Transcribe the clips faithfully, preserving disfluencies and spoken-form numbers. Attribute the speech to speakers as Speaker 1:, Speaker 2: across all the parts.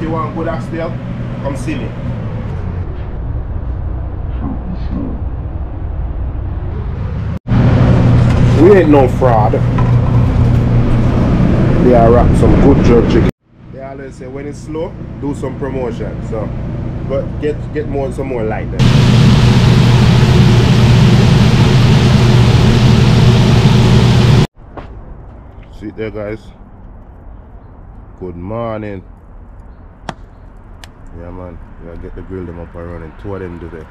Speaker 1: you want good oxtail, come see me. We ain't no fraud. They are rock some good jerk chicken. They always say when it's slow, do some promotion. So, but get get more some more light then. See it there, guys. Good morning. Yeah, man. We gotta get the grill them up and running. Two of them today.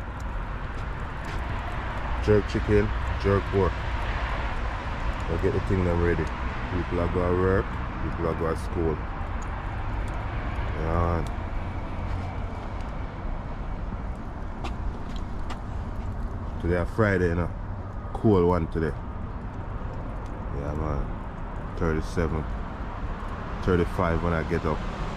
Speaker 1: Jerk chicken, jerk pork. We'll get the thing them ready. People are going to work, people are going to school. Yeah. Today is Friday, you know. Cool one today. Yeah, man. thirty-seven, thirty-five when I get up.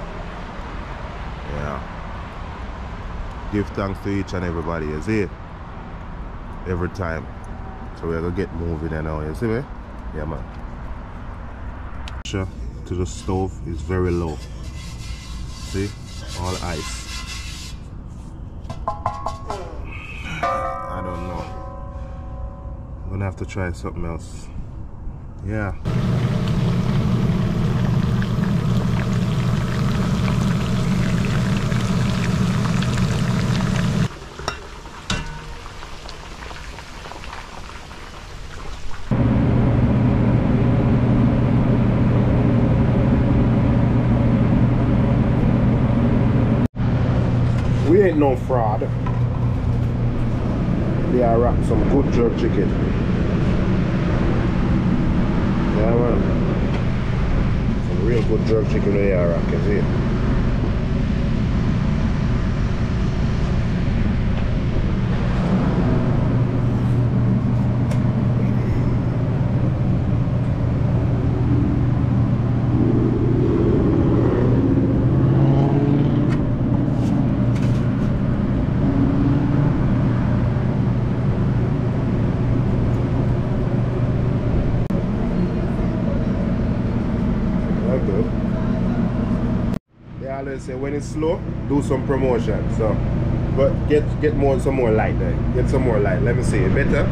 Speaker 1: Yeah. Give thanks to each and everybody, you see? Every time. So we're gonna get moving now, you see me? Yeah, man. Pressure to the stove is very low. See? All ice. I don't know. I'm gonna have to try something else. Yeah. We ain't no fraud. They are rock some good jerk chicken. Yeah, man. Some real good jerk chicken they are rock, you see? They always say when it's slow, do some promotion. So, but get get more some more light there. Get some more light. Let me see. Better?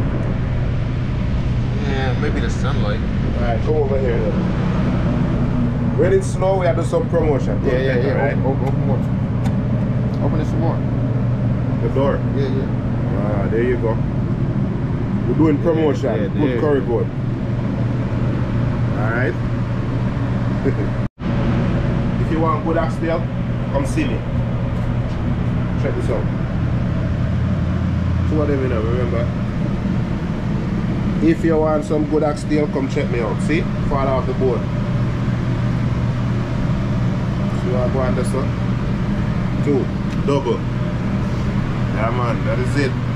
Speaker 2: Yeah, maybe the sunlight.
Speaker 1: Alright, come over here then. When it's slow, we have to do some promotion.
Speaker 2: Yeah, yeah, yeah.
Speaker 1: Right?
Speaker 2: Open, open, open more. Open it some more.
Speaker 1: The door?
Speaker 2: Yeah, yeah.
Speaker 1: Ah, there you go. We're doing promotion.
Speaker 2: Yeah, yeah,
Speaker 1: good
Speaker 2: yeah.
Speaker 1: curry goat. Alright. If you want good oxtail, come see me. Check this out. Two of them, you know, remember? If you want some good oxtail, come check me out. See? Fall off the board. See what I go on this one? Two. Double. Yeah, man, that is it.